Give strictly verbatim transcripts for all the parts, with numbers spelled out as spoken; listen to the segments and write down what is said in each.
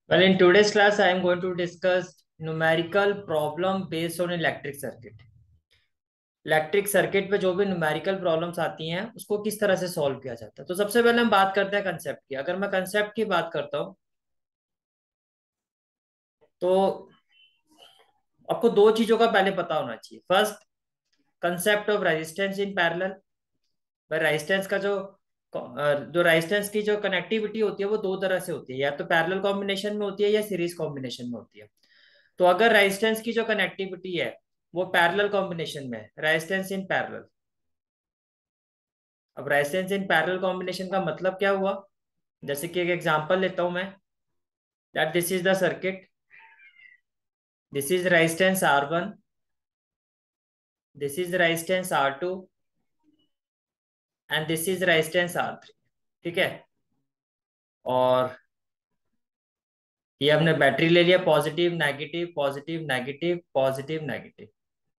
Well, in today's class, I am going to discuss numerical problem based on electric circuit. Electric circuit पे जो भी numerical problems आती हैं उसको किस तरह से सॉल्व किया जाता है। तो सबसे पहले हम बात करते हैं कंसेप्ट की। अगर मैं कंसेप्ट की बात करता हूँ तो आपको दो चीजों का पहले पता होना चाहिए। First, concept of resistance in parallel. Resistance का जो जो रेजिस्टेंस की जो कनेक्टिविटी होती है वो दो तरह से होती है, या तो पैरेलल कॉम्बिनेशन में होती है या सीरीज कॉम्बिनेशन में होती है। तो अगर रेजिस्टेंस की जो कनेक्टिविटी है वो पैरेलल कॉम्बिनेशन में है, रेजिस्टेंस इन पैरेलल। अब रेजिस्टेंस इन पैरेलल कॉम्बिनेशन का मतलब क्या हुआ? जैसे कि एक एग्जांपल लेता हूं मैं, that this is the circuit, this is resistance R one, this is resistance R two and this is resistance R three. ठीक है। और ये हमने बैटरी ले लिया, positive negative positive negative positive negative.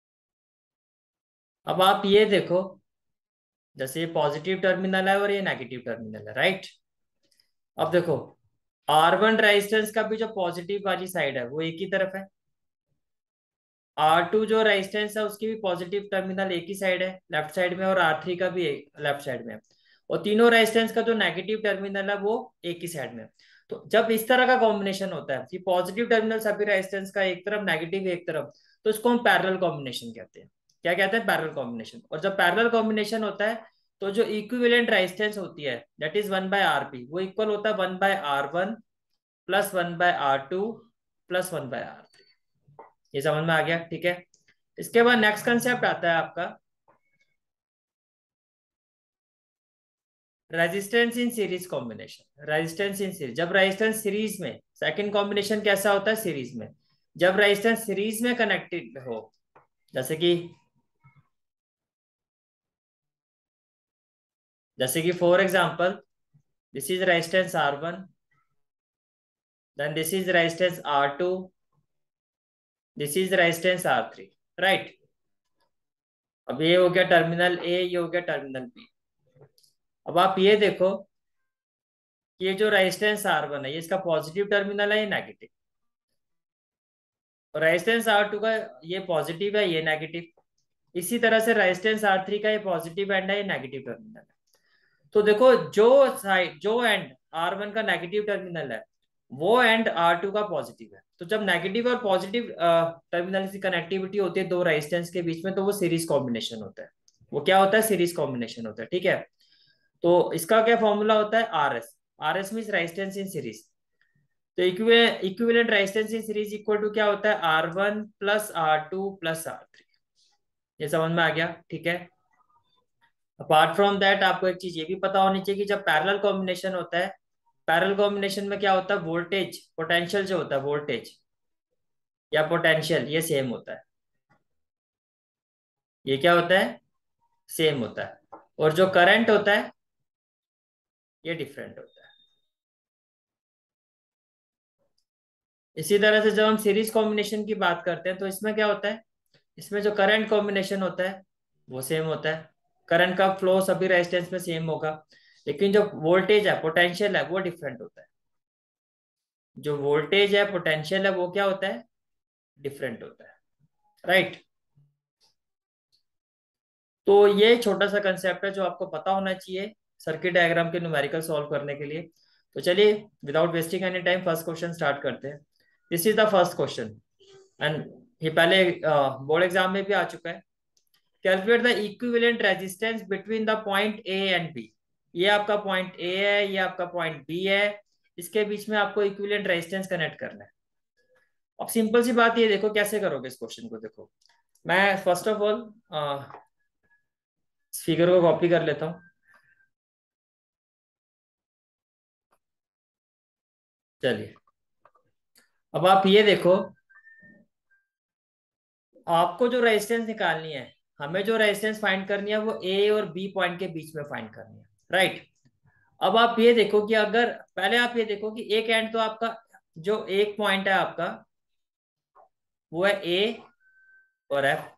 अब आप ये देखो, जैसे ये पॉजिटिव टर्मिनल है और ये नेगेटिव टर्मिनल है, राइट। अब देखो, आर वन रेजिस्टेंस का भी जो पॉजिटिव वाली साइड है वो एक ही तरफ है, आर टू जो रेजिस्टेंस है उसकी भी पॉजिटिव टर्मिनल एक ही साइड है, लेफ्ट साइड में, और आर थ्री का भी लेफ्ट साइड में है। और तीनों रेजिस्टेंस का जो नेगेटिव टर्मिनल है वो एक ही साइड में है। तो जब इस तरह का कॉम्बिनेशन होता है कि पॉजिटिव टर्मिनल सभी रेजिस्टेंस का एक तरफ, नेगेटिव एक तरफ, तो इसको हम पैरेलल कॉम्बिनेशन कहते हैं। क्या कहते हैं? Parallel combination. और जब पैरेलल कॉम्बिनेशन होता है तो जो इक्विवेलेंट रेजिस्टेंस होती है that is one by R P, वो इक्वल होता है one by R one plus one by R two plus one by R three. ये समझ में आ गया? ठीक है। इसके बाद नेक्स्ट कंसेप्ट आता है आपका resistance in series combination. Resistance in series, जब रेजिस्टेंस सीरीज में, सेकंड कॉम्बिनेशन कैसा होता है? सीरीज में। जब रेजिस्टेंस सीरीज में कनेक्टेड हो, जैसे कि जैसे कि for example, this is resistance R one, then this is resistance R two, this is resistance R three, right. अब ये हो गया टर्मिनल ए, ये हो गया टर्मिनल बी। अब आप ये देखो कि ये जो रेजिस्टेंस आर वन है ये इसका पॉजिटिव टर्मिनल है, ये नेगेटिव। और रेजिस्टेंस आर टू का ये पॉजिटिव है, ये नेगेटिव। इसी तरह से रेजिस्टेंस आर थ्री का ये पॉजिटिव एंड है, ये नेगेटिव टर्मिनल है। तो देखो, जो साइड, जो एंड आर वन का नेगेटिव टर्मिनल है वो एंड आर टू का पॉजिटिव है। तो जब नेगेटिव और पॉजिटिव टर्मिनल की कनेक्टिविटी होती है दो रेजिस्टेंस के बीच में, तो वो सीरीज कॉम्बिनेशन होता है। वो क्या होता है? सीरीज कॉम्बिनेशन होता है। ठीक है। तो इसका क्या फॉर्मूला होता है? R S. R S mean resistance in series. तो equivalent resistance in series equal to क्या होता है? R one plus R two plus R three. ये समझ में आ गया? ठीक है। अपार्ट फ्रॉम दैट आपको एक चीज ये भी पता होनी चाहिए कि जब पैरेलल कॉम्बिनेशन होता है, पैरेलल कॉम्बिनेशन में क्या होता है? वोल्टेज, पोटेंशियल जो होता है, वोल्टेज या पोटेंशियल, ये सेम होता है। ये क्या होता है? सेम होता है। और जो करंट होता है ये डिफरेंट होता है। इसी तरह से जब हम सीरीज कॉम्बिनेशन की बात करते हैं तो इसमें क्या होता है? इसमें जो करंट कॉम्बिनेशन होता है वो सेम होता है, करंट का फ्लो सभी रेजिस्टेंस में सेम होगा। लेकिन जो वोल्टेज है, पोटेंशियल है, वो डिफरेंट होता है। जो वोल्टेज है, पोटेंशियल है, वो क्या होता है? डिफरेंट होता है, राइट। तो ये छोटा सा कंसेप्ट है जो आपको पता होना चाहिए सर्किट डायग्राम के न्यूमेरिकल सॉल्व करने के लिए। तो चलिए, without wasting any time first question start करते हैं। This is the first question and ये पहले बोर्ड एग्जाम में भी आ चुका है। Calculate the equivalent resistance between the point A and B. ये आपका पॉइंट ए है, ये आपका पॉइंट बी है, इसके बीच में आपको इक्विवेलेंट रेजिस्टेंस कनेक्ट करना है। अब सिंपल सी बात ये देखो कैसे करोगे इस क्वेश्चन को। देखो, मैं फर्स्ट ऑफ ऑल फिगर को कॉपी कर लेता हूँ। चलिए, अब आप ये देखो, आपको जो रेजिस्टेंस निकालनी है, हमें जो रेजिस्टेंस फाइंड करनी है वो ए और बी पॉइंट के बीच में फाइंड करनी है, राइट। अब आप ये देखो कि अगर, पहले आप ये देखो कि एक एंड तो आपका, जो एक पॉइंट है आपका वो है ए और एफ,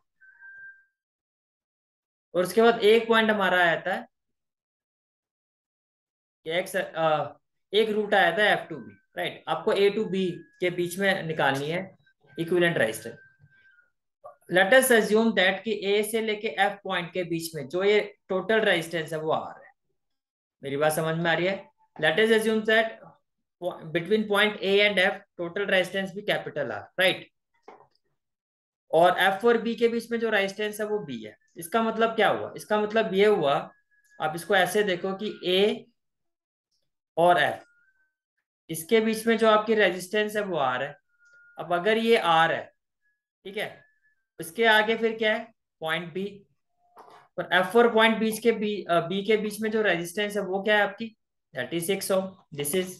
और उसके बाद एक पॉइंट हमारा आया था कि एक्स, एक रूट आया था एफ टू बी, राइट। आपको ए टू बी के बीच में निकालनी है equivalent resistance. Let us assume that कि ए से लेके एफ पॉइंट के बीच में जो ये टोटल रेजिस्टेंस है वो आर है। मेरी बात समझ में आ रही है? Let us assume that between point A and F total resistance भी कैपिटल आर, राइट। और एफ और बी के बीच में जो रेजिस्टेंस है वो बी है। इसका मतलब क्या हुआ? इसका मतलब ये हुआ, आप इसको ऐसे देखो कि ए और एफ, इसके बीच में जो आपकी रेजिस्टेंस है वो आर है। अब अगर ये आर है, ठीक है, इसके आगे फिर क्या है? Point B. और एफ और पॉइंट बीच के बी बी के बीच में जो रेजिस्टेंस है वो क्या है आपकी? That is six ohm. This is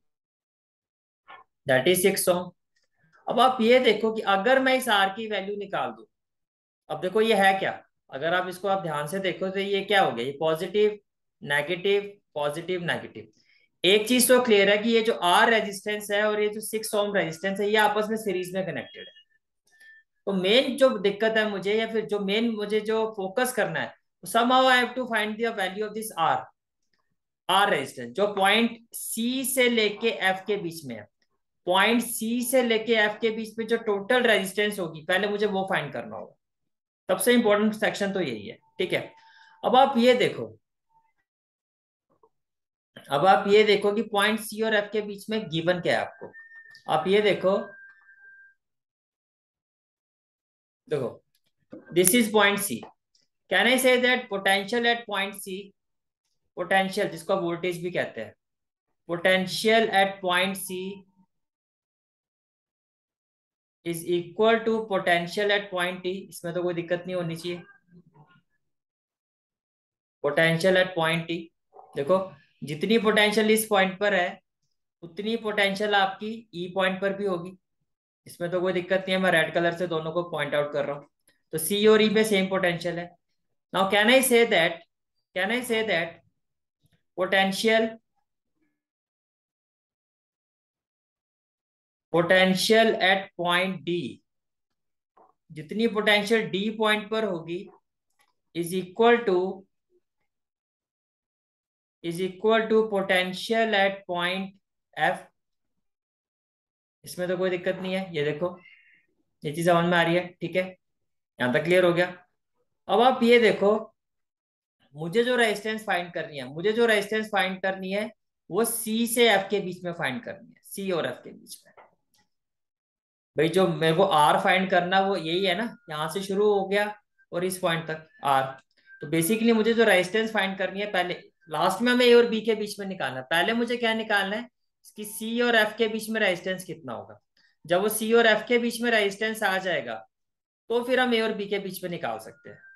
that is six ohm. अब आप ये देखो कि अगर मैं इस आर की वैल्यू निकाल दूं, अब देखो ये है क्या? अगर आप इसको आप ध्यान से देखो तो ये क्या हो गया? ये पॉजिटिव नेगेटिव पॉजिटिव नेगेटिव। एक चीज तो क्लियर है कि ये जो आर रेजिस्टेंस है और ये जो सिक्स ओम रेजिस्टेंस है ये आपस में सीरीज में कनेक्टेड है। तो मेन जो दिक्कत है मुझे, या फिर जो मेन मुझे जो फोकस करना है, somehow I have to find the value of this R, R resistance जो पॉइंट सी से लेके एफ के बीच में है। पॉइंट सी से लेके एफ के बीच में जो टोटल रेजिस्टेंस होगी पहले मुझे वो फाइंड करना होगा। सबसे इंपॉर्टेंट सेक्शन तो यही है, ठीक है। अब आप ये देखो, अब आप ये देखो कि पॉइंट सी और एफ के बीच में गिवन क्या है आपको। आप ये देखो, देखो this is point C. Can I say that potential at point C, potential जिसको वोल्टेज भी कहते हैं, potential at point C is equal to potential at point T. इसमें तो कोई दिक्कत नहीं होनी चाहिए। पोटेंशियल एट पॉइंट टी, देखो जितनी पोटेंशियल इस पॉइंट पर है उतनी पोटेंशियल आपकी ई पॉइंट पर भी होगी। इसमें तो कोई दिक्कत नहीं है, मैं रेड कलर से दोनों को पॉइंट आउट कर रहा हूँ। तो सी और ई पे सेम पोटेंशियल है। Now can I say that, can I say that potential potential at point D, जितनी पोटेंशियल डी पॉइंट पर होगी is equal to is equal to potential at point F. इसमें तो कोई दिक्कत नहीं है, ये देखो ये चीज समझ में आ रही है, ठीक है। यहां तक क्लियर हो गया। अब आप ये देखो, मुझे जो रेजिस्टेंस फाइंड करनी है, मुझे जो रेजिस्टेंस फाइंड करनी है वो सी से एफ के बीच में फाइंड करनी है, सी और एफ के बीच में। भाई जो मेरे को आर फाइंड करना वो यही है ना, यहाँ से शुरू हो गया और इस पॉइंट तक आर। तो बेसिकली मुझे जो रेजिस्टेंस फाइंड करनी है, पहले लास्ट में हमें ए और बी के बीच में निकालना है। पहले मुझे क्या निकालना है कि सी और एफ के बीच में रेजिस्टेंस कितना होगा। जब वो सी और एफ के बीच में रेजिस्टेंस आ जाएगा तो फिर हम ए और बी के बीच में निकाल सकते हैं।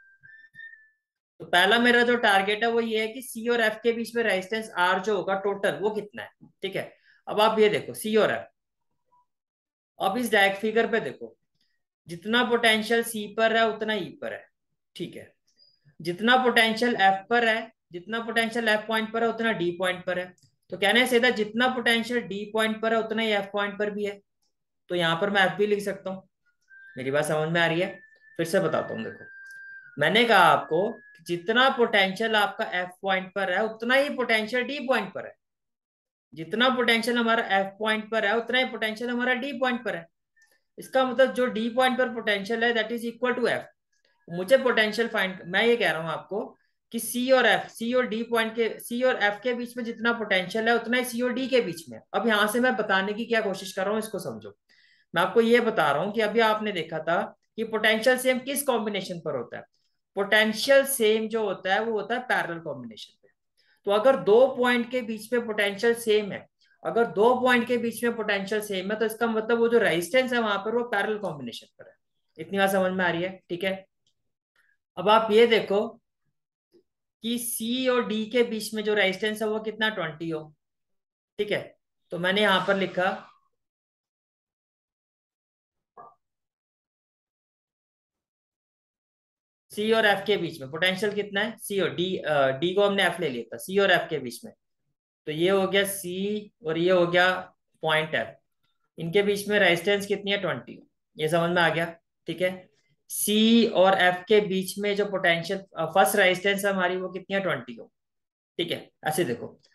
तो पहला मेरा जो टारगेट है वो ये है कि सी और एफ के बीच में रेजिस्टेंस आर जो होगा टोटल वो कितना है, ठीक है। अब आप ये देखो सी और एफ, अब इस डायक फिगर पे देखो, जितना पोटेंशियल सी पर है उतना ई पर है, ठीक है। जितना पोटेंशियल एफ पर है, जितना पोटेंशियल एफ पॉइंट पर है उतना डी पॉइंट पर है। तो कहने से था जितना पोटेंशियल डी पॉइंट पर है उतना ही एफ पॉइंट पर भी है। तो यहां पर मैं एफ भी लिख सकता हूँ। मेरी बात समझ में आ रही है? फिर से बताता हूँ, देखो मैंने कहा आपको कि जितना पोटेंशियल आपका एफ पॉइंट पर है उतना ही पोटेंशियल डी पॉइंट पर है। जितना पोटेंशियल हमारा एफ पॉइंट पर है उतना ही पोटेंशियल हमारा डी पॉइंट पर है। इसका मतलब जो डी पॉइंट पर पोटेंशियल है that is equal to F. मुझे पोटेंशियल फाइंड, मैं ये कह रहा हूं आपको कि सी और एफ, सी और डी पॉइंट के, सी और एफ के बीच में जितना पोटेंशियल है उतना ही सी और डी के बीच में। अब यहां से मैं बताने की क्या कोशिश कर रहा हूं इसको समझो। मैं आपको ये बता रहा हूं कि अभी आपने देखा था कि पोटेंशियल सेम किस कॉम्बिनेशन पर होता है। पोटेंशियल सेम जो होता है वो होता है पैरेलल कॉम्बिनेशन पे। तो अगर दो पॉइंट के बीच में पोटेंशियल सेम है, अगर दो पॉइंट के बीच में पोटेंशियल सेम है तो इसका मतलब वो जो रेजिस्टेंस है वहां पर वो पैरेलल कॉम्बिनेशन पर है। इतनी बात समझ में आ रही है, ठीक है। अब आप ये देखो कि सी और डी के बीच में जो रेजिस्टेंस है वो कितना? ट्वेंटी हो, ठीक है। तो मैंने यहां पर लिखा सी और एफ के बीच में पोटेंशियल कितना है? सी और डी, डी को हमने एफ ले लिया था, सी और एफ के बीच में। तो ये हो गया सी और ये हो गया पॉइंट एफ। इनके बीच में रेजिस्टेंस कितनी है? ट्वेंटी। ये समझ में आ गया, ठीक है। सी और एफ के बीच में जो पोटेंशियल फर्स्ट रेजिस्टेंस है हमारी वो कितनी है? ट्वेंटी हो, ठीक है। ऐसे देखो,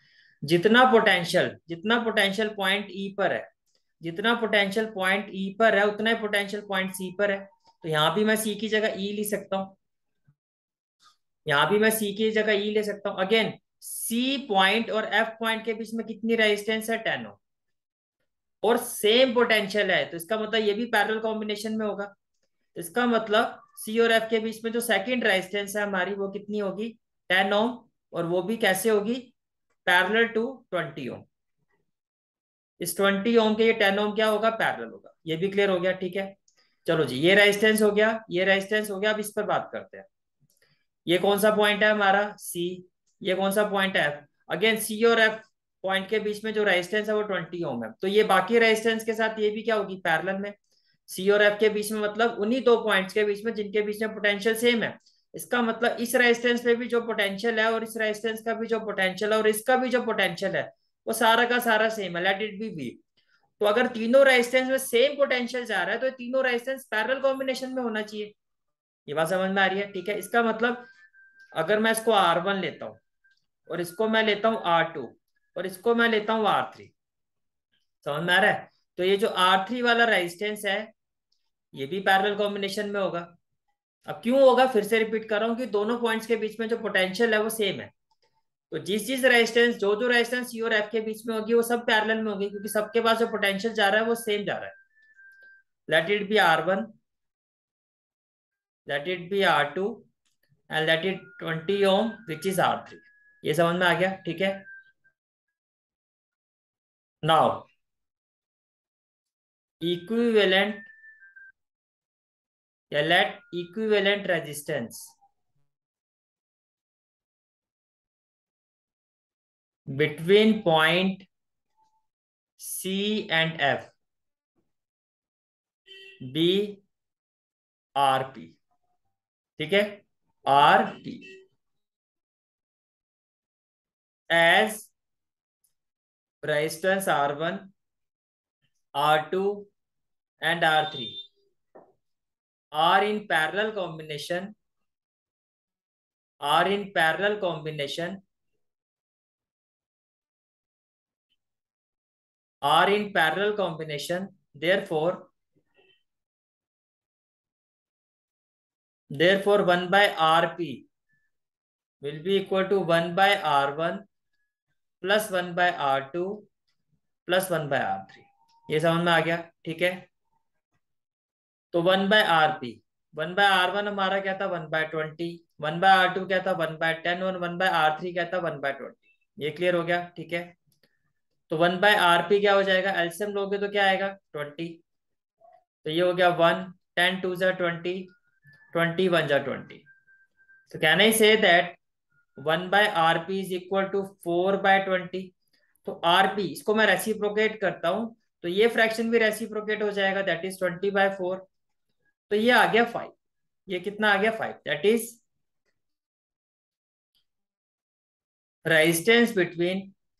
जितना पोटेंशियल जितना पोटेंशियल पॉइंट ई पर है, जितना पोटेंशियल पॉइंट ई पर है उतना ही पोटेंशियल पॉइंट सी पर है। तो यहां भी मैं सी की जगह ई ले सकता हूँ, यहां भी मैं सी की जगह ई ले सकता हूँ। अगेन सी पॉइंट और एफ पॉइंट के बीच में कितनी रेजिस्टेंस है, टेन ओम, और सेम पोटेंशियल है, तो इसका मतलब ये भी पैरेलल कॉम्बिनेशन में होगा। इसका मतलब सी और एफ के बीच में जो सेकंड रेजिस्टेंस है हमारी वो कितनी होगी, टेन ओम, और वो भी कैसे होगी, पैरेलल टू ट्वेंटी ओम। इस ट्वेंटी ओम के ये टेन ओम क्या होगा, पैरेलल होगा। ये भी क्लियर हो गया, ठीक है। चलो जी, ये रेजिस्टेंस हो गया, ये रेजिस्टेंस हो गया। अब इस पर बात करते हैं। ये कौन सा पॉइंट है हमारा, सी। ये कौन सा पॉइंट है, एफ। अगेन सी और एफ पॉइंट के बीच में जो रेजिस्टेंस है वो ट्वेंटी ओम है, तो ये बाकी रेजिस्टेंस के साथ ये भी क्या होगी, पैरेलल में। सी और एफ के बीच में मतलब उन्हीं दो पॉइंट्स के बीच में जिनके बीच में पोटेंशियल सेम है। इसका मतलब इस रेजिस्टेंस पे भी जो पोटेंशियल है, और इस रेजिस्टेंस का भी जो पोटेंशियल है, और इसका भी जो पोटेंशियल है, वो सारा का सारा सेम है, लेट इट बी वी। तो अगर तीनों रेजिस्टेंस में सेम पोटेंशियल जा रहा है तो ये तीनों रेजिस्टेंस पैरेलल कॉम्बिनेशन में होना चाहिए। ये बात समझ में आ रही है, ठीक है। इसका मतलब अगर मैं इसको आर वन लेता हूँ, और इसको मैं लेता हूँ आर टू, और इसको मैं लेता हूँ आर थ्री, समझ में आ रहा है। तो ये जो आर थ्री वाला रेजिस्टेंस है ये भी पैरेलल कॉम्बिनेशन में होगा। अब क्यों होगा, फिर से रिपीट कर रहा हूँ कि दोनों पॉइंट्स के बीच में जो पोटेंशियल है वो सेम है। तो जिस जिस रेजिस्टेंस जो जो रेजिस्टेंस सी और एफ के बीच में होगी वो सब पैरेलल में होगी, क्योंकि सबके पास जो पोटेंशियल जा रहा है वो सेम जा रहा है। Let it be R one, let it be R two, and let it twenty ohm which is R three. ये समझ में आ गया, ठीक है। नाउ इक्विवेलेंट, या let equivalent resistance between point C and F be R P, ठीक है, R P as resistance R one, R two and R three are in parallel combination, are in parallel combination, are in parallel combination, therefore therefore one by R P will be equal to one by R one plus one by R two plus one by R three। ये समझ में आ गया, ठीक है। तो one by R P, one by R one हमारा क्या था, one by twenty, one by R two क्या था, वन बाय टेन, और वन बाय आर थ्री क्या था, वन बाय ट्वेंटी। ये क्लियर हो गया, ठीक है। तो वन बाय आर पी क्या हो जाएगा, एलसीएम लोगे तो क्या आएगा, ट्वेंटी। तो ये हो गया वन, टेन टू जा ट्वेंटी, ट्वेंटी वन जा ट्वेंटी। तो can I say that one by R P is equal to four by twenty. तो आरपी इसको मैं रेसिप्रोकेट करता हूं, तो ये फ्रैक्शन भी रेसिप्रोकेट हो जाएगा, that is twenty by four. तो ये आ गया फाइव। ये कितना आ गया, five. That is resistance between,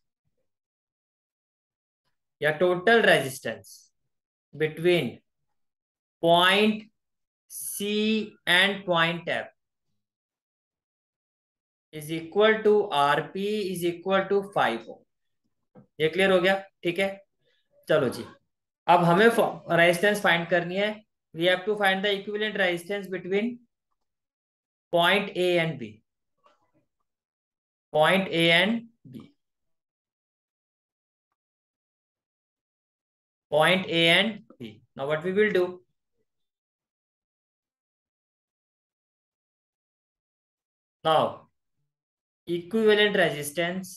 या total resistance between point C and point F is equal to RP is equal to five ohm. ये क्लियर हो गया, ठीक है। चलो जी, अब हमें रेजिस्टेंस फाइंड करनी है। We have to find the equivalent resistance between point A and B, point A and B, point A and B. Now what we will do? Now equivalent resistance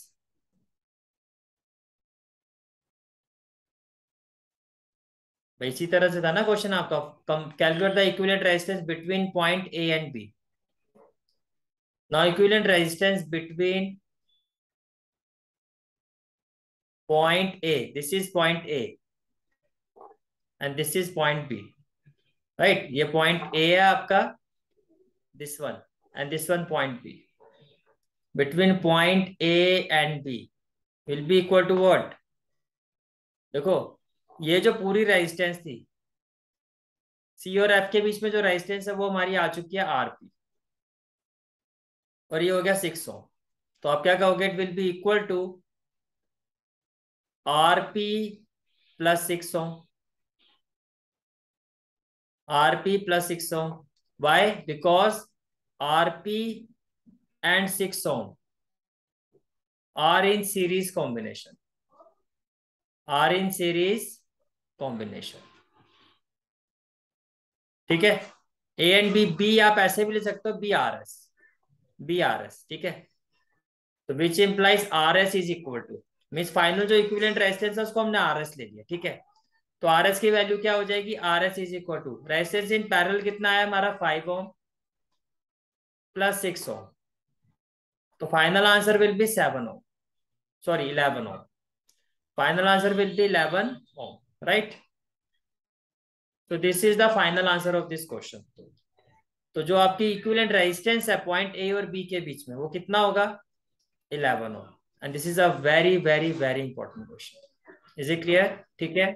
भाई इसी तरह से था ना क्वेश्चन आपका, calculate the equivalent resistance between point A and B. Now equivalent resistance between point A, this is point A and this is point B, right. ये point A है आपका, this one, and this one point B. Between point A and B will be equal to what, देखो ये जो पूरी resistance थी सी और F के बीच में, जो रेजिस्टेंस है वो हमारी आ चुकी है आरपी, और ये हो गया सिक्स ओम। तो आप क्या कहोगे, it will be equal to R P plus six ohm, R P plus six ohm. Why? Because R P and six ohm are in series combination, are in series combination. ठीक है, ए and B, B आप ऐसे भी ले सकते हो, be R S, be R S. ठीक है, तो which implies R S is equal to, means final जो इक्विवेलेंट रेजिस्टेंस है उसको हमने आर एस ले लिया। ठीक है, तो आर एस की वैल्यू क्या हो जाएगी, R S is equal to resistance in parallel कितना है हमारा, five ohm plus six ohm, तो final answer will be seven ohm, sorry eleven ohm, final answer will be eleven ohm, right. तो this is the final answer of this question. तो जो आपकी equivalent resistance है point A और B के बीच में वो कितना होगा, eleven ohm. And this is a very very very important question. Is it clear? ठीक है,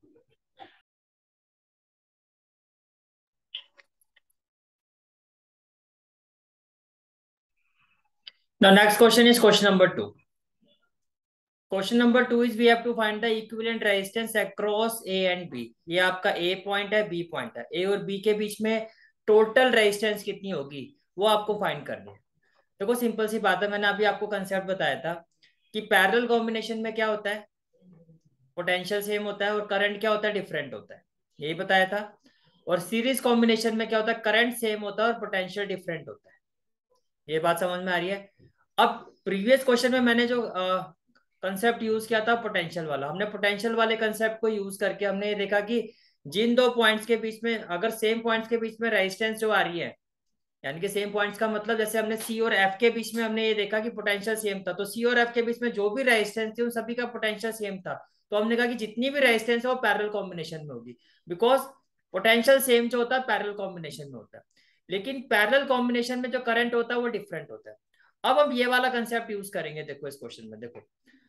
now next question is question number two. Question number two is we have to find the equivalent resistance across A and B. ये आपका A point है, B point है, A और B के बीच में टोटल रेजिस्टेंस कितनी होगी वो आपको फाइंड करनी है। देखो सिंपल सी बात है, मैंने अभी आपको कंसेप्ट बताया था कि पैरेलल कॉम्बिनेशन में क्या होता है, पोटेंशियल सेम होता है और करंट क्या होता है, डिफरेंट होता है, यही बताया था। और सीरीज कॉम्बिनेशन में क्या होता है, करंट सेम होता है और पोटेंशियल डिफरेंट होता है। ये बात समझ में आ रही है? अब प्रीवियस क्वेश्चन में मैंने जो कंसेप्ट यूज किया था पोटेंशियल वाला, हमने पोटेंशियल वाले कंसेप्ट को यूज करके हमने ये देखा कि जिन दो पॉइंट्स के बीच में, अगर सेम पॉइंट्स के बीच में रेजिस्टेंस जो आ रही है, यानी कि सेम पॉइंट्स का मतलब जैसे हमने सी और एफ के बीच में हमने ये देखा कि पोटेंशियल सेम था, तो सी और एफ के बीच में जो भी रेजिस्टेंस थी उन सभी का पोटेंशियल सेम था। तो हमने कहा कि जितनी भी रेजिस्टेंस है वो पैरेलल कॉम्बिनेशन में होगी, बिकॉज पोटेंशियल सेम जो होता है पैरेलल कॉम्बिनेशन में होता है। लेकिन पैरेलल कॉम्बिनेशन में जो करंट होता है वो डिफरेंट होता है। अब हम ये वाला कंसेप्ट यूज करेंगे। देखो इस क्वेश्चन में, देखो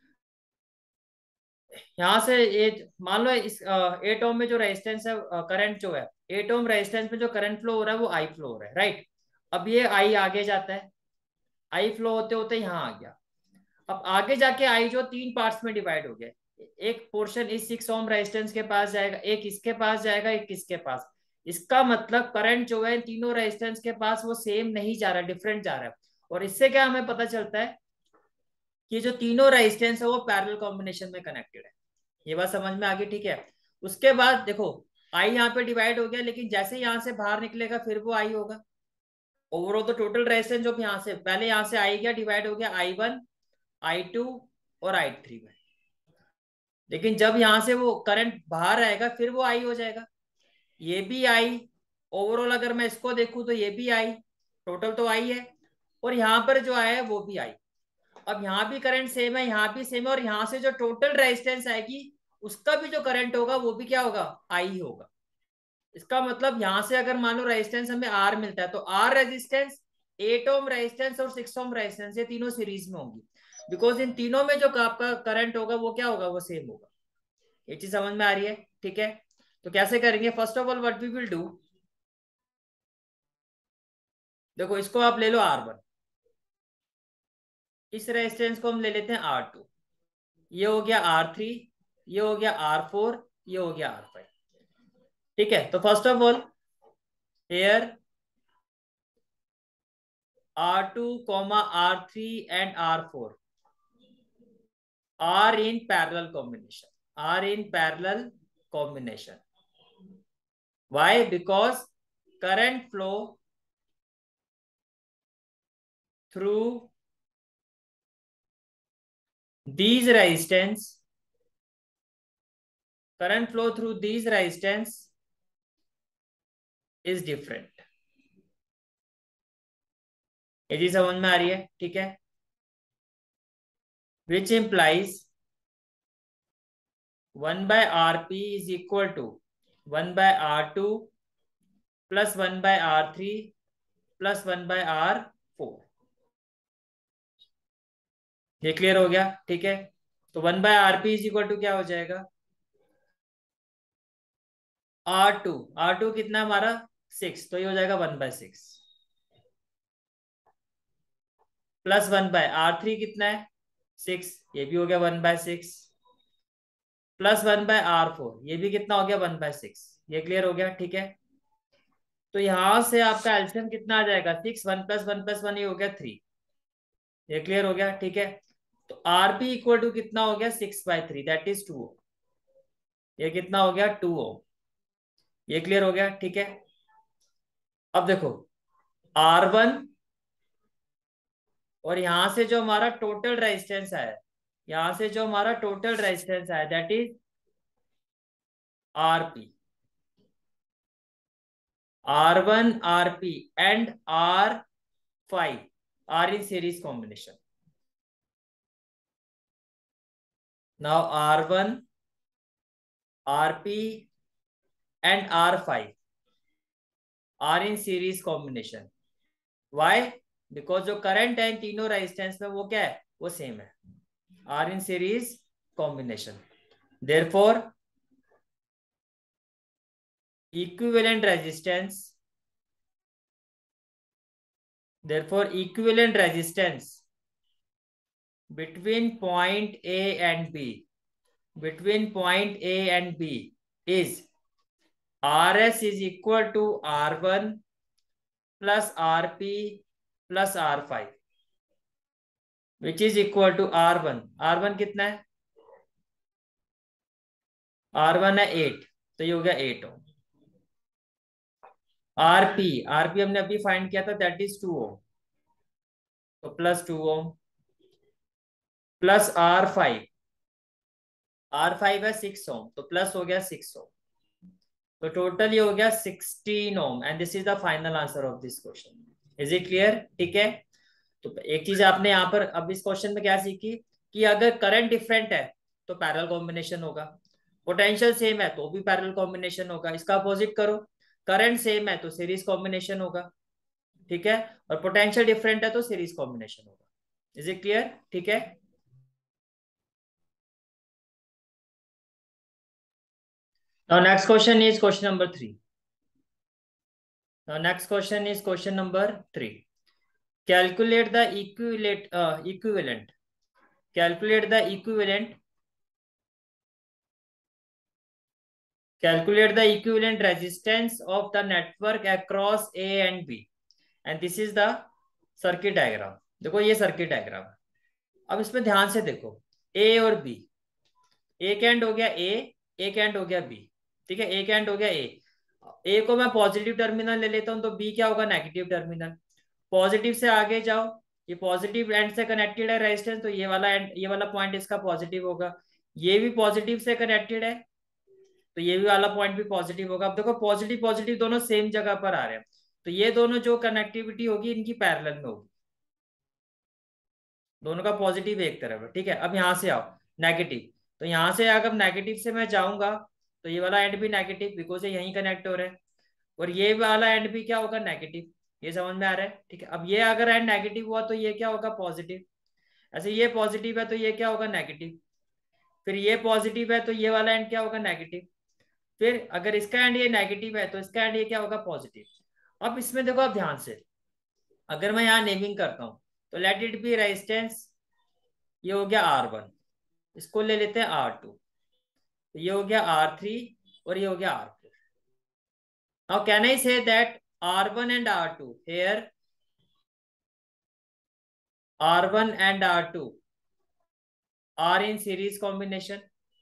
यहाँ से ये मान लो इस एट ओम में जो रेजिस्टेंस है, करंट जो है एट ओम रेजिस्टेंस में जो करंट फ्लो हो रहा है वो आई फ्लो हो रहा है, राइट। अब ये आई आगे जाता है, आई फ्लो होते होते यहाँ आ गया। अब आगे जाके आई जो तीन पार्ट्स में डिवाइड हो गया, एक पोर्शन इस सिक्स ओम रेजिस्टेंस के पास जाएगा, एक इसके पास जाएगा, एक इसके पास। इसका मतलब करंट जो है इन तीनों रेजिस्टेंस के पास वो सेम नहीं जा रहा, डिफरेंट जा रहा है। और इससे क्या हमें पता चलता है कि जो तीनों रेजिस्टेंस है वो पैरेलल कॉम्बिनेशन में कनेक्टेड है। ये बात समझ में आ गई? ठीक है, उसके बाद देखो आई यहाँ पे डिवाइड हो गया, लेकिन जैसे यहाँ से बाहर निकलेगा फिर वो आई होगा। ओवरऑल तो टोटल रेजिस्टेंस जो यहाँ से पहले यहाँ से आई गया, डिवाइड हो गया आई वन, आई टू और आई थ्री में। लेकिन जब यहां से वो करंट बाहर आएगा फिर वो आई हो जाएगा, ये भी आई। ओवरऑल अगर मैं इसको देखूं तो ये भी आई, टोटल तो आई है। और यहाँ पर जो आया है वो भी आई। अब यहाँ भी करंट सेम है, यहाँ भी सेम है, और यहाँ से जो टोटल रेजिस्टेंस आएगी उसका भी जो करंट होगा वो भी क्या होगा, आई होगा। इसका मतलब यहां से अगर मान लो रेजिस्टेंस हमें आर मिलता है, तो R resistance, eight ohm resistance और सिक्स ओम रेजिस्टेंस ये तीनों सीरीज में होंगी, बिकॉज इन तीनों में जो आपका करंट होगा वो क्या होगा, वो सेम होगा। ये चीज समझ में आ रही है? ठीक है, तो कैसे करेंगे, first of all what we will do, देखो इसको आप ले लो आर वन, इस रेजिस्टेंस को हम ले लेते हैं आर टू, ये हो गया आर थ्री, ये हो गया आर फोर, ये हो गया आर फाइव। ठीक है, तो first of all here R two comma R three and R four are in parallel combination, are in parallel combination. Why? Because current flow through these resistance, current flow through these resistance is different. ये चीज समझ में आ रही है? ठीक है, which implies one by rp is equal to one by r two plus one by r three plus one by r four. ये क्लियर हो गया? ठीक है, तो one by R P is equal to क्या हो जाएगा, आर टू, आर टू कितना हमारा सिक्स, तो ये हो जाएगा one by six, plus one by R three कितना है सिक्स, ये भी हो गया one by six, plus one by R four, ये भी कितना हो गया, वन बाय सिक्स। ये क्लियर हो गया, ठीक है। तो यहां से आपका एल्सियम कितना आ जाएगा, six, one plus one plus one, ये हो गया थ्री। ये क्लियर हो गया, ठीक है। तो आरपी इक्वल टू कितना हो गया, six by three, that is two. ये कितना हो गया, टू ओ। ये क्लियर हो गया, ठीक है। अब देखो, आर वन और यहां से जो हमारा टोटल रेजिस्टेंस है, यहां से जो हमारा टोटल रेजिस्टेंस है, that is RP. R one, RP and R five are in series combination. Now R one, RP and R five are in series combination. Why? Because जो करंट है इन तीनों रेजिस्टेंस में, वो क्या है, वो सेम है, are in series combination. Therefore equivalent resistance, therefore equivalent resistance between point A and B, between point A and B is Rs is equal to R one plus Rp plus R five, which is equal to R one। R one कितना है, R one है eight, तो ये हो गया eight ohm. RP, RP हमने अभी find किया था, दैट इज टू ओम, तो plus two ohm plus R five, R five है सिक्स ओम, तो प्लस हो गया सिक्स ओम। तो टोटल ये हो गया sixteen ohm, and this is the final answer of this question. Is it clear, ठीक है। तो एक चीज आपने यहाँ पर अब इस क्वेश्चन में क्या सीखी, कि अगर करंट डिफरेंट है तो पैरेलल कॉम्बिनेशन होगा, पोटेंशियल सेम है तो भी पैरेलल कॉम्बिनेशन होगा। इसका अपोजिट करो, करंट सेम है तो सीरीज कॉम्बिनेशन होगा, ठीक है, और पोटेंशियल डिफरेंट है तो सीरीज कॉम्बिनेशन होगा। इज इट क्लियर, ठीक है। Now next question is question number three. Now next question is question number three. Calculate the equivalent. Uh, equivalent. Calculate the equivalent. Calculate the equivalent resistance of the network across A and B. And this is the circuit diagram. देखो ये circuit diagram है। अब इसमें ध्यान से देखो, A और B, एक एंड हो गया A, एक एंड हो गया B, ठीक है। एक एंड हो गया A, ए को मैं पॉजिटिव टर्मिनल ले लेता हूं, तो बी क्या होगा, नेगेटिव टर्मिनल। पॉजिटिव से आगे जाओ, ये पॉजिटिव एंड से कनेक्टेड है रेजिस्टेंस, तो ये वाला एंड, ये वाला पॉइंट इसका पॉजिटिव होगा। ये भी पॉजिटिव से कनेक्टेड है, तो ये भी वाला पॉइंट भी पॉजिटिव होगा। अब देखो पॉजिटिव पॉजिटिव दोनों सेम जगह पर आ रहे हैं, तो ये दोनों जो कनेक्टिविटी होगी इनकी पैरेलल में होगी, दोनों का पॉजिटिव एक तरफ है, ठीक है। अब यहां से आओ नेगेटिव, तो यहां से अगर नेगेटिव से मैं जाऊंगा तो ये वाला एंड भी नेगेटिव, बिकॉज ये यहीं कनेक्ट हो रहा है, और ये वाला एंड भी क्या होगा, नेगेटिव। ये समझ में आ रहा है, ठीक है। अब ये अगर एंड नेगेटिव हुआ तो ये क्या होगा, पॉजिटिव। ऐसे ये पॉजिटिव है तो ये क्या होगा, नेगेटिव। फिर ये पॉजिटिव है तो ये वाला एंड क्या होगा, नेगेटिव। फिर अगर इसका एंड ये नेगेटिव है तो इसका एंड ये क्या होगा, पॉजिटिव। अब इसमें देखो, आप ध्यान से, अगर मैं यहाँ नेमिंग करता हूं, तो लेट इट बी रेजिस्टेंस, ये हो गया आर वन, इसको ले लेते हैं आर टू, तो ये हो गया आर थ्री, और ये हो गया R four. Now can I say that R one and R two here, R one and R two are in series combination,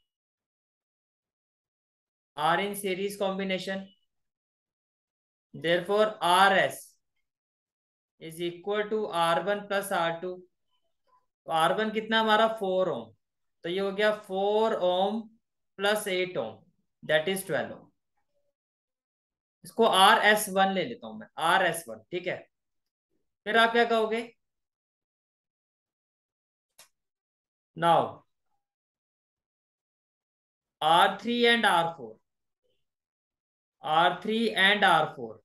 are in series combination. Therefore, R S is equal to R one plus R two. तो R one कितना हमारा four ohm, तो ये हो गया four ohm plus eight ohm, that is twelve ohm. इसको R S one ले लेता हूं मैं, आर एस वन, ठीक है। फिर आप क्या कहोगे, now R three and R four, R three and R four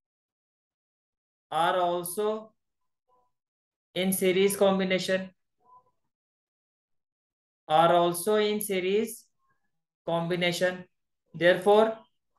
are also in series combination, are also in series combination. Therefore,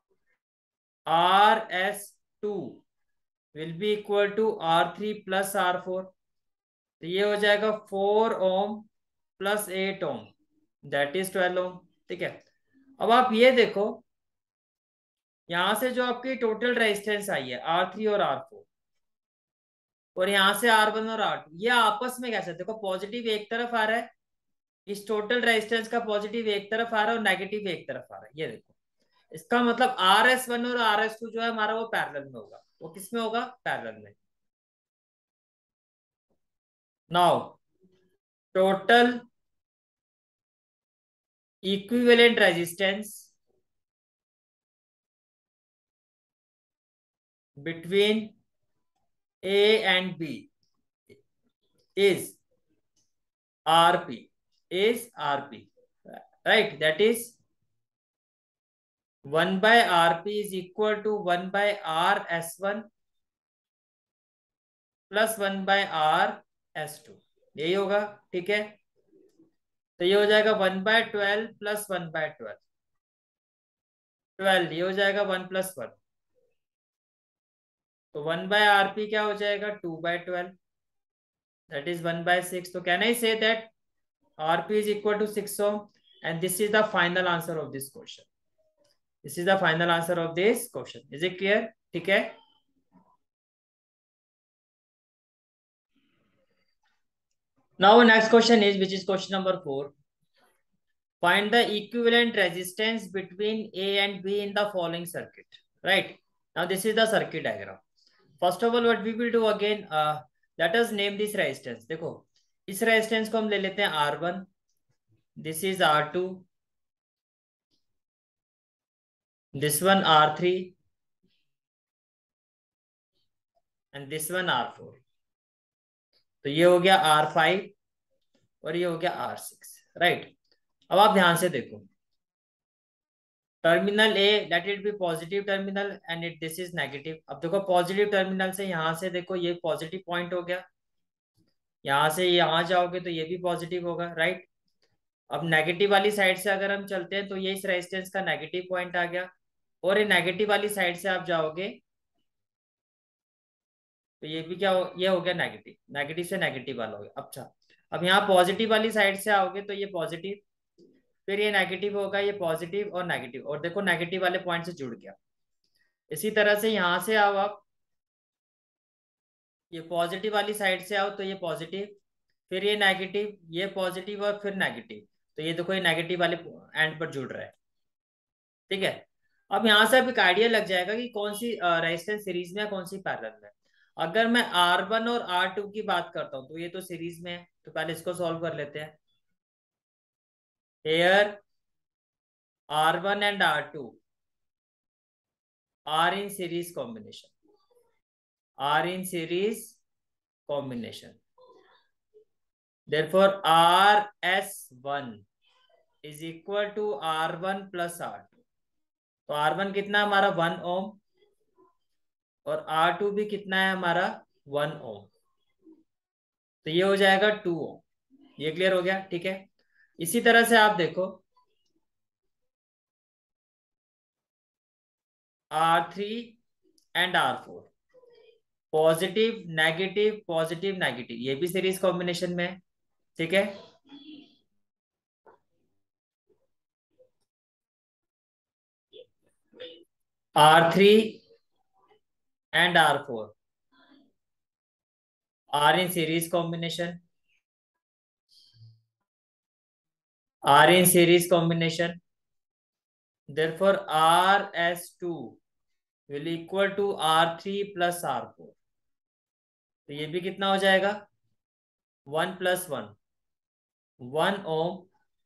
R S two will be equal to R three plus R four. तो ये हो जाएगा four ohm plus eight ohm, that is twelve ohm. ठीक है। अब आप ये देखो, यहां से जो आपकी टोटल रेजिस्टेंस आई है आर थ्री और आर फोर, और यहाँ से आर वन और आर टू, ये आपस में कैसे, देखो पॉजिटिव एक तरफ आ रहा है, इस टोटल रेजिस्टेंस का पॉजिटिव एक तरफ आ रहा है और नेगेटिव एक तरफ आ रहा है, ये देखो। इसका मतलब आर एस वन और आर एस टू जो है हमारा वो पैरेलल में होगा। वो किस में होगा? पैरेलल में। Now total equivalent resistance between A and B is R P, is R P, right? That is one by R P is equal to one by R S one plus one by R S two, यही होगा। ठीक है, तो ये हो जाएगा one by twelve plus one by twelve, twelve, ये हो जाएगा वन प्लस वन, तो वन बाय आर पी क्या हो जाएगा? Two by twelve, that is one by six. तो can I say that R P is equal to six ohm, and this is the final answer of this question. This is the final answer of this question. Is it clear? ठीक है। Now next question is, which is question number four. Find the equivalent resistance between A and B in the following circuit. Right. Now this is the circuit diagram. First of all, what we will do again, uh, let us name this resistance. देखो, इस resistance को हम ले लेते हैं R one. This is R two. This one R three. And this one R four. तो ये हो गया R five और ये हो गया R six. राइट। अब आप ध्यान से देखो, terminal A let it be positive terminal and it this is negative. अब देखो पॉजिटिव टर्मिनल से यहां से देखो ये पॉजिटिव पॉइंट हो गया, यहां से यहां जाओगे तो ये भी पॉजिटिव होगा, राइट। अब नेगेटिव वाली साइड से अगर हम चलते हैं तो ये इस रेजिस्टेंस का नेगेटिव पॉइंट आ गया, और ये नेगेटिव वाली साइड से आप जाओगे तो ये भी क्या हो, ये हो गया नेगेटिव, नेगेटिव से नेगेटिव वाला हो गया। अच्छा, अब यहाँ पॉजिटिव वाली साइड से आओगे तो ये पॉजिटिव, फिर ये नेगेटिव होगा, ये पॉजिटिव और नेगेटिव, और देखो नेगेटिव वाले पॉइंट से जुड़ गया। इसी तरह से यहां से आओ आप, ये पॉजिटिव वाली साइड से आओ तो ये पॉजिटिव, फिर ये नेगेटिव, ये पॉजिटिव और फिर नेगेटिव, तो ये देखो ये नेगेटिव वाले एंड पर जुड़ रहा है। ठीक है। अब यहां से अब एक आइडिया लग जाएगा कि कौन सी रेजिस्टेंस सीरीज में है, कौन सी पैरेलल में है। अगर मैं आर वन और आर टू की बात करता हूं तो ये तो सीरीज में है, तो पहले इसको सॉल्व कर लेते हैं। Here R one and R two are in series combination, are in series combination. Therefore, R S one is equal to R one plus R two. तो R one कितना हमारा वन ओम, और R two भी कितना है हमारा one ohm, तो ये हो जाएगा टू ओम। ये क्लियर हो गया? ठीक है। इसी तरह से आप देखो R three and R four, positive negative positive negative, ये भी सीरीज कॉम्बिनेशन में है। ठीक है। R three and R four are in series combination, are in series combination. Therefore, R S two will equal to R three plus R four. तो ये भी कितना हो जाएगा? One plus one, one ohm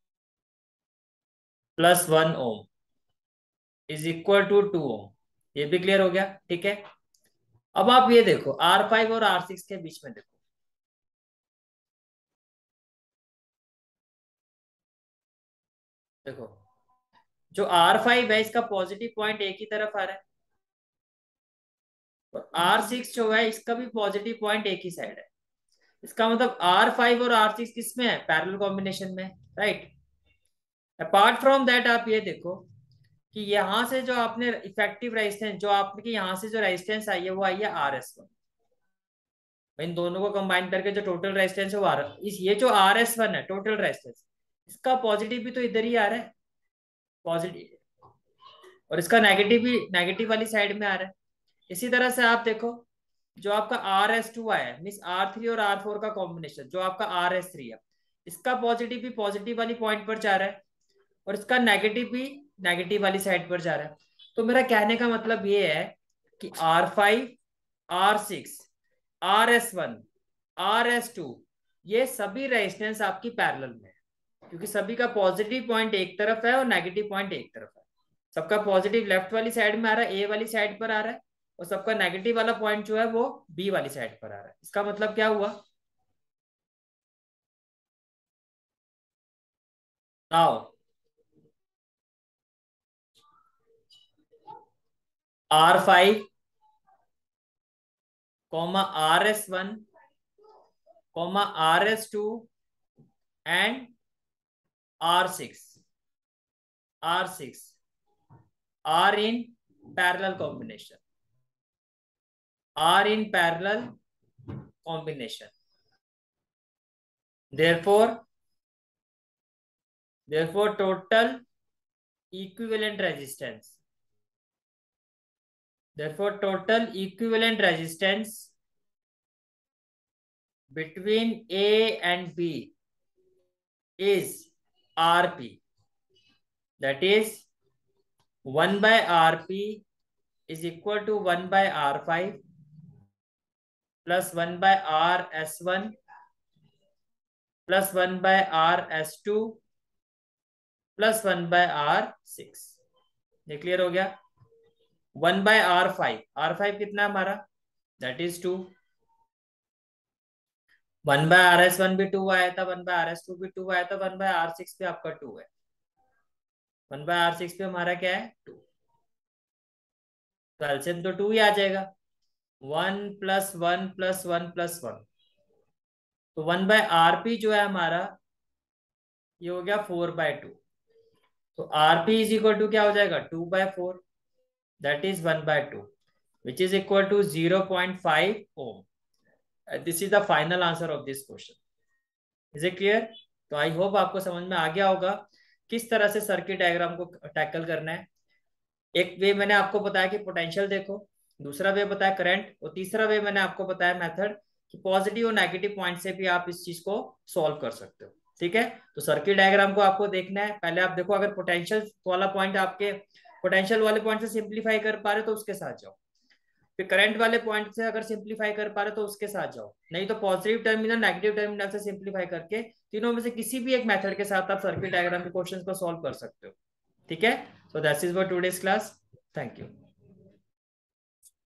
plus one ohm is equal to two ohm. ये भी clear हो गया? ठीक है। अब आप ये देखो आर फाइव और आर सिक्स के बीच में देखो, देखो जो आर फाइव है इसका पॉजिटिव पॉइंट एक ही तरफ आ रहा है, और आर सिक्स जो है इसका भी पॉजिटिव पॉइंट एक ही साइड है। इसका मतलब आर फाइव और आर सिक्स किस में है? पैरेलल कॉम्बिनेशन में, राइट। अपार्ट फ्रॉम दैट आप ये देखो कि यहां से जो आपने इफेक्टिव रेजिस्टेंस, जो आपके यहां से जो रेजिस्टेंस आई है वो आई है आर एस वन। इन दोनों को कंबाइन करके जो टोटल रेजिस्टेंस है वो आर इस, ये जो आर एस वन है टोटल रेजिस्टेंस, इसका पॉजिटिव भी तो इधर ही आ रहा है, पॉजिटिव, और इसका नेगेटिव भी नेगेटिव वाली साइड में आ रहा है। इसी तरह से आप देखो, जो आपका आर एस टू आया है, मीन्स आर थ्री और आर फोर का कॉम्बिनेशन, जो आपका आर एस थ्री है, इसका पॉजिटिव भी पॉजिटिव वाली पॉइंट पर जा रहा है, और इसका नेगेटिव भी नेगेटिव वाली साइड पर जा रहा है। तो मेरा कहने का मतलब ये है कि R five, R six, R S one, R S two, ये सभी रेजिस्टेंस आपकी पैरेलल में है, क्योंकि सभी का पॉजिटिव पॉइंट एक तरफ है और नेगेटिव पॉइंट एक तरफ है। सबका पॉजिटिव लेफ्ट वाली साइड में आ रहा है, ए वाली साइड पर आ रहा है, और सबका नेगेटिव वाला पॉइंट जो है वो बी वाली साइड पर आ रहा है। इसका मतलब क्या हुआ? आओ, R five comma R S one comma R S two and R six, R six are in parallel combination, are in parallel combination. Therefore, therefore total equivalent resistance, therefore total equivalent resistance between A and B is R P. That is one by R P is equal to one by R five plus one by R S one plus one by R S two plus one by R six. ये clear हो गया? One by R five, R five कितना है हमारा? That is two. One by R S one भी two आया था, one by R S two भी टू आया था, वन बाय आर सिक्स भी आपका टू है। वन बाय आर सिक्स पे हमारा क्या है? टू। तो एलसीएम तो टू ही आ जाएगा। One plus one plus one plus one, तो वन बाय आरपी जो है हमारा, ये हो गया फोर बाय टू। तो आरपी इज इक्वल टू क्या हो जाएगा? Two by four, that is one by two, which is equal to zero point five ohm. This is the final answer of this question. Is it clear? तो I hope आपको समझ में आ गया होगा किस तरह से सर्किट डायग्राम को टैकल करना है। एक वे मैंने आपको बताया कि पोटेंशियल देखो, दूसरा वे बताया करंट, और तीसरा वे मैंने आपको बताया मेथड कि पॉजिटिव और नेगेटिव पॉइंट से भी आप इस चीज को सॉल्व कर सकते हो। ठीक है, तो सर्किट डायग्राम को आपको देखना है। पहले आप देखो, अगर पोटेंशियल वाला पॉइंट आपके पोटेंशियल वाले पॉइंट से सिंप्लीफाई कर पा रहे तो उसके साथ जाओ, फिर करंट वाले पॉइंट से अगर सिंप्लीफाई कर पा रहे तो उसके साथ जाओ, नहीं तो पॉजिटिव टर्मिनल नेगेटिव टर्मिनल से सिंप्लीफाई करके तीनों में से किसी भी एक मेथड के साथ आप सर्किट डायग्राम के क्वेश्चंस को सॉल्व कर सकते हो। ठीक है, so that is for today's class. Thank you.